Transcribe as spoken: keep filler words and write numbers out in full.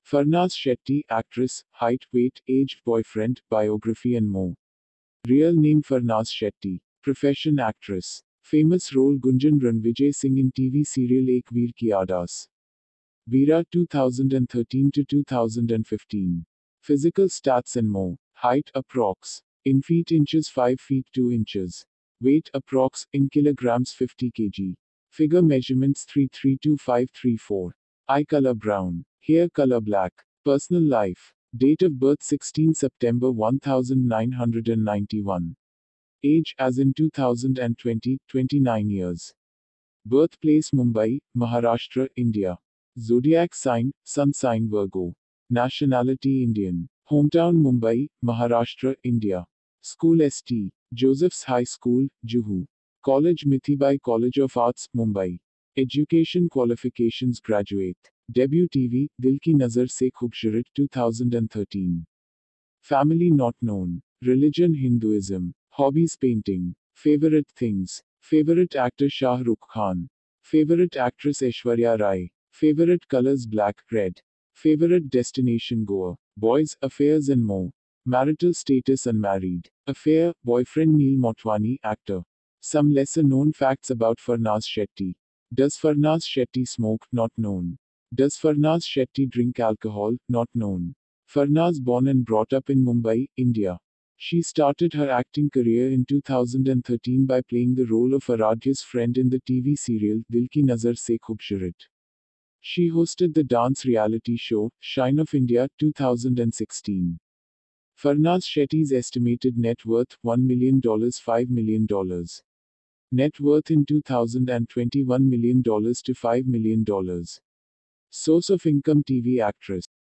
Farnaz Shetty, actress, height, weight, age, boyfriend, biography and more. Real name Farnaz Shetty. Profession actress. Famous role Gunjan Ranvijay Singh in T V serial Ek Veer Ki Aadas. Veera two thousand thirteen to two thousand fifteen. Physical stats and more. Height approx. In feet inches five feet two inches. Weight approx. In kilograms fifty kilograms. Figure measurements three three two five three four. Eye color brown. Hair color black. Personal life. Date of birth sixteenth September nineteen ninety-one. Age as in two thousand twenty, twenty-nine years. Birthplace Mumbai, Maharashtra, India. Zodiac sign, Sun sign Virgo. Nationality Indian. Hometown Mumbai, Maharashtra, India. School S T. Joseph's High School, Juhu. College Mithibai College of Arts, Mumbai. Education qualifications graduate. Debut T V, Dil Ki Nazar Se Khubsurat two thousand thirteen. Family not known. Religion Hinduism. Hobbies painting. Favorite things. Favorite actor Shah Rukh Khan. Favorite actress Aishwarya Rai. Favorite colors black, red. Favorite destination Goa. Boys, affairs and more. Marital status unmarried. Affair, boyfriend Neil Motwani, actor. Some lesser known facts about Farnaz Shetty. Does Farnaz Shetty smoke? Not known. Does Farnaz Shetty drink alcohol? Not known. Farnaz born and brought up in Mumbai, India. She started her acting career in two thousand thirteen by playing the role of Aradhya's friend in the T V serial Dil Ki Nazar Se Khubsurat. She hosted the dance reality show Shine of India two thousand sixteen. Farnaz Shetty's estimated net worth one million dollars five million dollars. Net worth in two thousand twenty one million dollars to five million dollars. Source of income T V actress.